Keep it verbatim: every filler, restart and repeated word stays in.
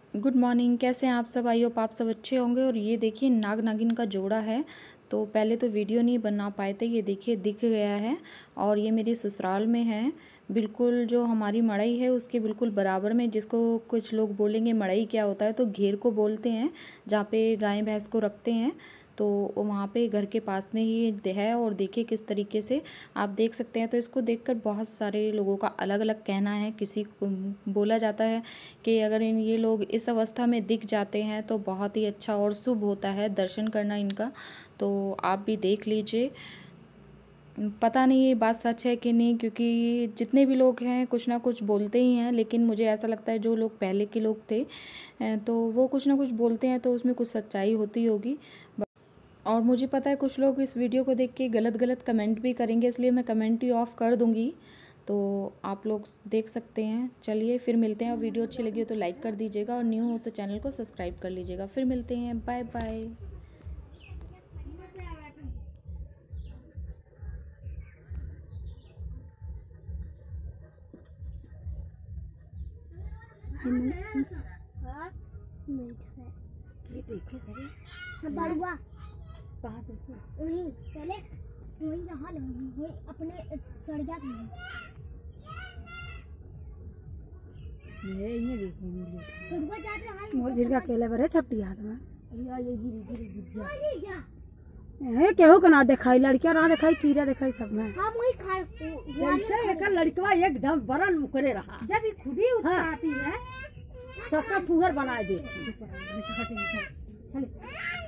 Good morning. कैसे हैं आप सब? आई होप आप सब अच्छे होंगे। और ये देखिए नाग नागिन का जोड़ा है। तो पहले तो वीडियो नहीं बना पाए थे, ये देखिए दिख गया है। और ये मेरी ससुराल में है, बिल्कुल जो हमारी मड़ई है उसके बिल्कुल बराबर में। जिसको कुछ लोग बोलेंगे मड़ई क्या होता है, तो घेर को बोलते हैं, जहाँ पे गाय भैंस को रखते हैं। तो वहाँ पे घर के पास में ही है। और देखिए किस तरीके से आप देख सकते हैं। तो इसको देखकर बहुत सारे लोगों का अलग अलग कहना है। किसी को बोला जाता है कि अगर इन ये लोग इस अवस्था में दिख जाते हैं तो बहुत ही अच्छा और शुभ होता है दर्शन करना इनका। तो आप भी देख लीजिए। पता नहीं ये बात सच है कि नहीं, क्योंकि जितने भी लोग हैं कुछ ना कुछ बोलते ही हैं। लेकिन मुझे ऐसा लगता है जो लोग पहले के लोग थे तो वो कुछ ना कुछ बोलते हैं, तो उसमें कुछ सच्चाई होती होगी। और मुझे पता है कुछ लोग इस वीडियो को देख के गलत गलत कमेंट भी करेंगे, इसलिए मैं कमेंट ही ऑफ कर दूंगी। तो आप लोग देख सकते हैं। चलिए फिर मिलते हैं। और वीडियो अच्छी लगी हो तो लाइक कर दीजिएगा, और न्यू हो तो चैनल को सब्सक्राइब कर लीजिएगा। फिर मिलते हैं। Bye bye. ये देखे सही बड़ुआ कहाँ देखे वही पहले वही रहा वही अपने सड़िया में ये ये देखो बड़ुआ जाते हैं मोर गिर का केले बरे छपटी हाथ में या ये गिरी गिरी गिर जा ए केहू के ना दिखाई, लड़कियां ना दिखाई, कीड़ा दिखाई सब में। हम वही खा जैसे एक लड़कवा एकदम बरन मुकरे रहा, जब ये खुद ही उठाती है सबका फुहर बना देती है।